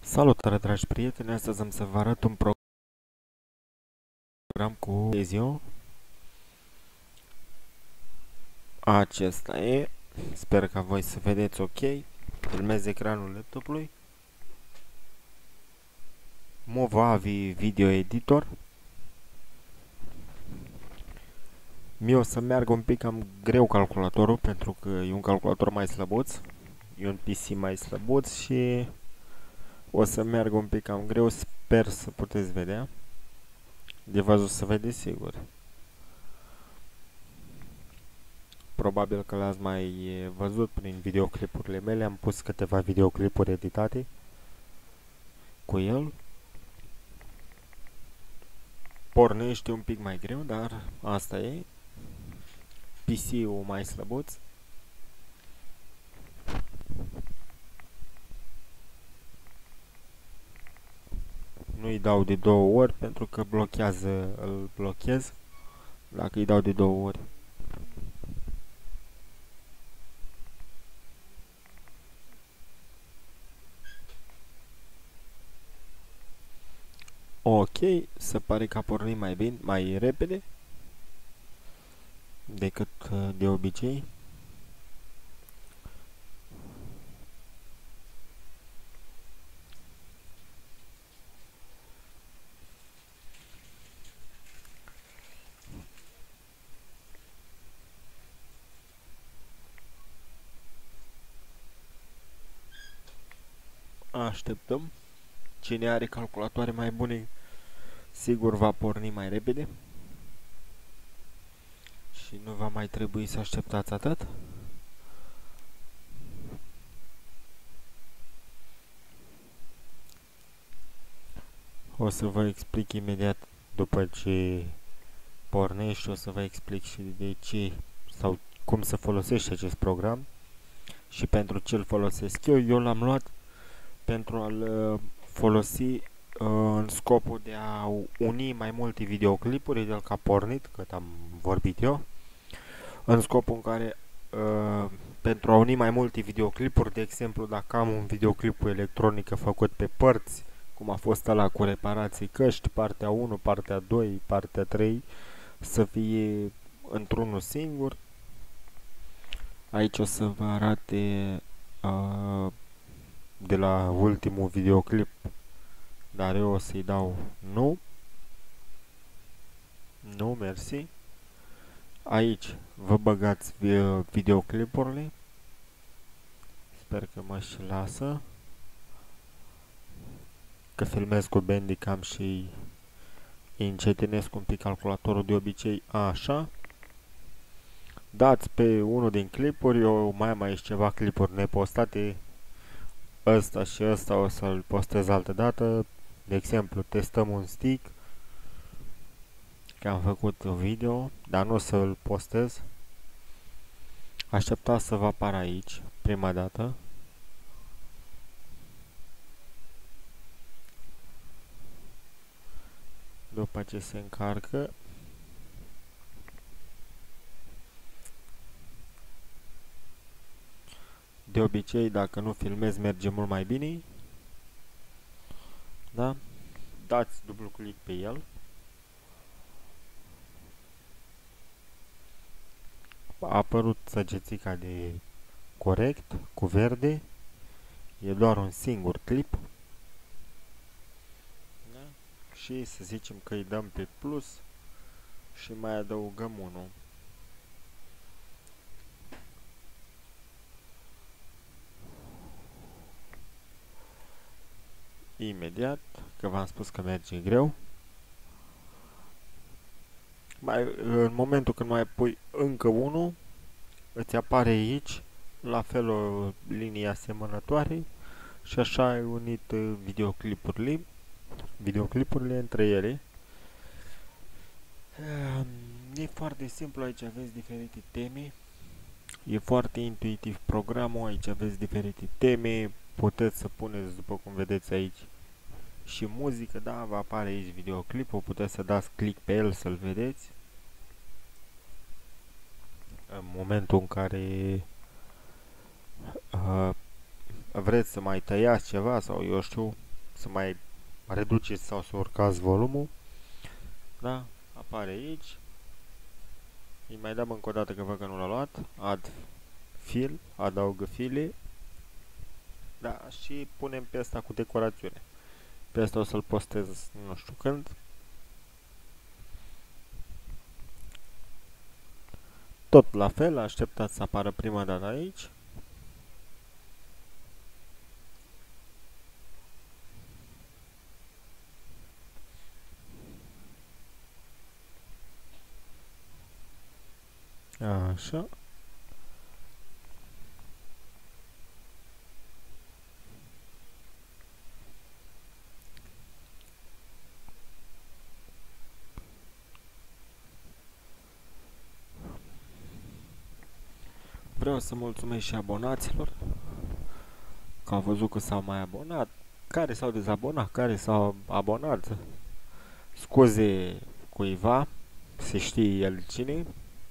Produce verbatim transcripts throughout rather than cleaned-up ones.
Salutare, dragi prieteni! Astăzi am să vă arăt un program cu Ezio. Acesta e. Sper ca voi să vedeți ok. Filmez ecranul laptopului. Movavi Video Editor. Mie o să meargă un pic cam greu calculatorul, pentru că e un calculator mai slăbuț. E un P C mai slăbuț și o să meargă un pic cam greu. Sper să puteți vedea. De văzut să vedeți sigur. Probabil că l-ați mai văzut prin videoclipurile mele. Am pus câteva videoclipuri editate cu el. Pornește un pic mai greu, dar asta e. P C-ul mai slăbuț. Nu-i dau de două ori pentru că blochează, îl blochez dacă îi dau de două ori. Ok, se pare că a pornit mai bine, mai repede decât de obicei. Așteptăm. Cine are calculatoare mai bune, sigur va porni mai repede. Și nu va mai trebui să așteptați atât. O să vă explic imediat după ce pornește, o să vă explic și de ce sau cum să folosești acest program și pentru ce îl folosesc eu. Eu l-am luat pentru a-l folosi uh, în scopul de a uni mai multe videoclipuri de ca pornit, cât am vorbit eu, în scopul în care uh, pentru a uni mai multe videoclipuri, de exemplu dacă am un videoclip cu electronică făcut pe părți, cum a fost ăla cu reparații căști, partea unu, partea doi, partea trei, să fie într-unul singur. Aici o să vă arate uh, de la ultimul videoclip, dar eu o să-i dau nu. Nu, mersi. Aici vă băgați videoclipurile. Sper că mă și lasă, că filmez cu Bandicam și încetinesc un pic calculatorul de obicei. Așa. Dați pe unul din clipuri. Eu mai am aici ceva clipuri nepostate. Ăsta și ăsta o să-l postez altă dată. De exemplu, testăm un stick, că am făcut un video, dar nu o să-l postez. Așteptați să vă apară aici prima dată. După ce se încarcă, de obicei, dacă nu filmez, merge mult mai bine. Da? Dați dublu click pe el. A apărut săgețica de corect, cu verde. E doar un singur clip. Da? Și să zicem că îi dăm pe plus și mai adăugăm unul. Imediat, că v-am spus că merge greu. Mai, în momentul când mai pui încă unul, îți apare aici la fel o linie asemănătoare și așa ai unit videoclipurile, videoclipurile între ele. E foarte simplu, aici aveți diferite teme. E foarte intuitiv programul, aici aveți diferite teme, puteți să puneți, după cum vedeți aici, și muzică, da, vă apare aici videoclipul, puteți să dați click pe el să-l vedeți. În momentul în care uh, vreți să mai tăiați ceva sau eu știu, să mai reduceți sau să urcați volumul. Da? Apare aici. Îi mai dăm încă o dată că văd că nu l-a luat. Add fill, adaugă file. Da, și punem pe asta cu decorațiune. Pe asta o să-l postez nu știu când. Tot la fel, așteptați să apară prima dată aici. Așa. Vreau să mulțumesc și abonaților că au văzut că s-au mai abonat, care s-au dezabonat, care s-au abonat. Scuze cuiva, se știe el cine.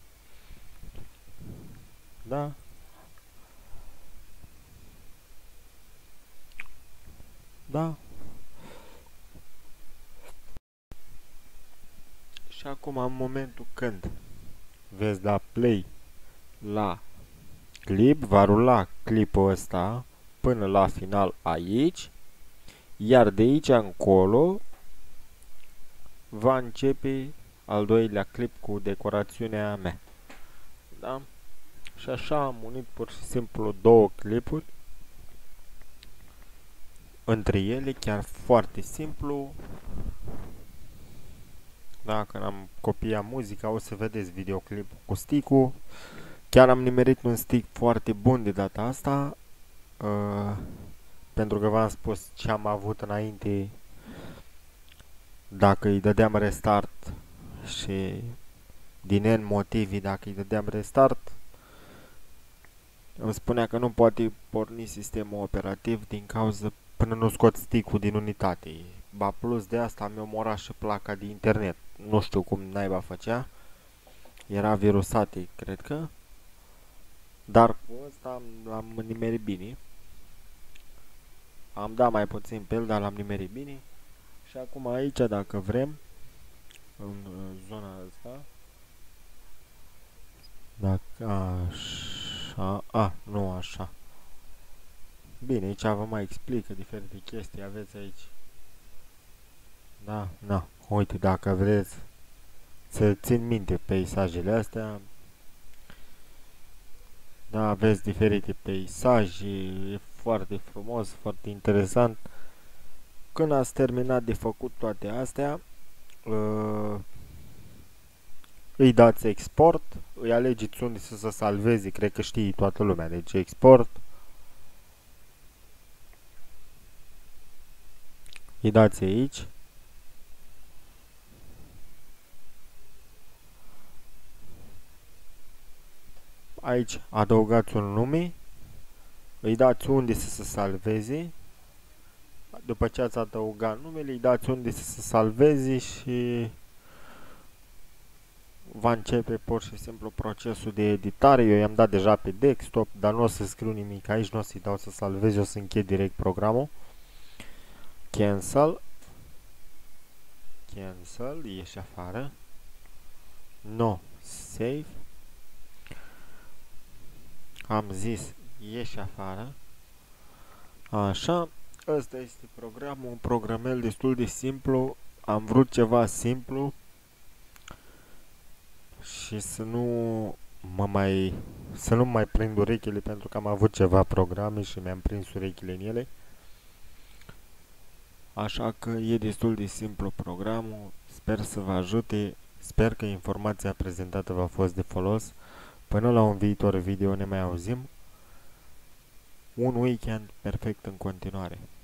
Da? Da? Și acum, în momentul când veți da play la clip, va rula clipul ăsta până la final aici, iar de aici încolo va începe al doilea clip cu decorațiunea mea. Da? Și așa am unit pur și simplu două clipuri între ele, chiar foarte simplu. Dacă am copiat muzica, o să vedeți videoclipul cu stick-ul. Chiar am nimerit un stick foarte bun de data asta, uh, pentru că v-am spus ce am avut înainte. Dacă îi dădeam restart și din N motivi, dacă îi dădeam restart, îmi spunea că nu poate porni sistemul operativ din cauza până nu scot stick-ul din unitate. Ba plus de asta mi-a omorat și placa de internet. Nu știu cum naiba făcea. Era virusate, cred că. Dar cu ăsta l-am nimerit bine. Am dat mai puțin pe el, dar l-am nimerit bine. Și acum aici, dacă vrem, în zona asta, dacă așa, a, nu așa. Bine, aici vă mai explică diferite chestii, aveți aici. Da, da, uite, dacă vreți să țin minte peisajele astea, da, aveți diferite peisaje, e foarte frumos, foarte interesant. Când ați terminat de făcut toate astea, uh, îi dați export, îi alegeți unde să se salveze, cred că știe toată lumea, deci export. Îi dați aici. Aici adăugați un nume, îi dați unde să se salveze. După ce ați adăugat numele, îi dați unde să se salveze și va începe pur și simplu procesul de editare. Eu i-am dat deja pe desktop, dar nu o să scriu nimic aici, nu o să-i dau să salveze, o să închid direct programul. Cancel. Cancel, ieși afară. No, save. Am zis, ieși afară. Așa, ăsta este programul, un programel destul de simplu. Am vrut ceva simplu și să nu mă mai să nu mai prind urechile, pentru că am avut ceva programe și mi-am prins urechile în ele. Așa că e destul de simplu programul. Sper să vă ajute. Sper că informația prezentată v-a fost de folos. Până la un viitor video ne mai auzim. Un weekend perfect în continuare.